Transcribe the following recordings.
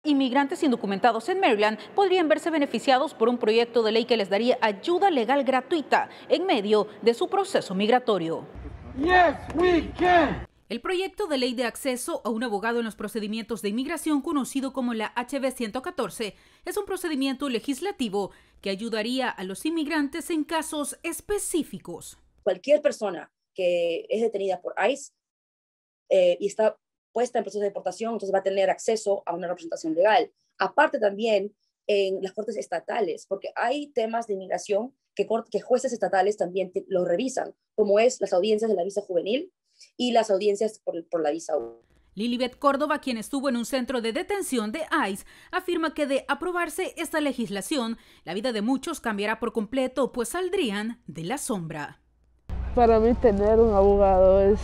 Inmigrantes indocumentados en Maryland podrían verse beneficiados por un proyecto de ley que les daría ayuda legal gratuita en medio de su proceso migratorio. Yes, we can. El proyecto de ley de acceso a un abogado en los procedimientos de inmigración, conocido como la HB 114, es un procedimiento legislativo que ayudaría a los inmigrantes en casos específicos. Cualquier persona que es detenida por ICE y está puesta en proceso de deportación, entonces va a tener acceso a una representación legal. Aparte también en las cortes estatales, porque hay temas de inmigración que jueces estatales también lo revisan, como es las audiencias de la visa juvenil y las audiencias por la visa U. Lilibet Córdoba, quien estuvo en un centro de detención de ICE, afirma que de aprobarse esta legislación, la vida de muchos cambiará por completo, pues saldrían de la sombra. Para mí tener un abogado es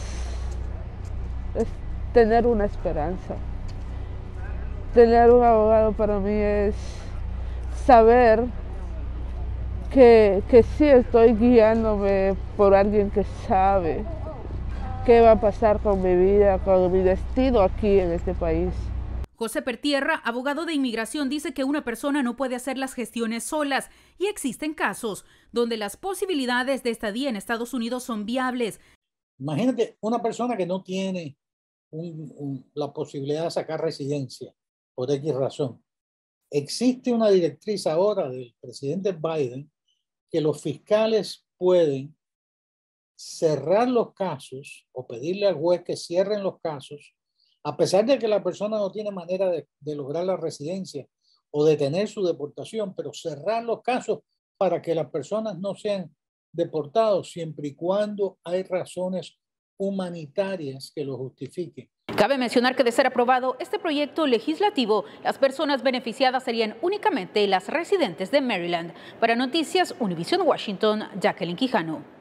tener una esperanza. Tener un abogado para mí es saber que sí estoy guiándome por alguien que sabe qué va a pasar con mi vida, con mi destino aquí en este país. José Pertierra, abogado de inmigración, dice que una persona no puede hacer las gestiones solas y existen casos donde las posibilidades de estadía en Estados Unidos son viables. Imagínate una persona que no tiene la posibilidad de sacar residencia por X razón. Existe una directriz ahora del presidente Biden que los fiscales pueden cerrar los casos o pedirle al juez que cierren los casos a pesar de que la persona no tiene manera de lograr la residencia o detener su deportación, pero cerrar los casos para que las personas no sean deportados siempre y cuando hay razones humanitarias que lo justifiquen. Cabe mencionar que de ser aprobado este proyecto legislativo, las personas beneficiadas serían únicamente las residentes de Maryland. Para Noticias Univisión Washington, Jacqueline Quijano.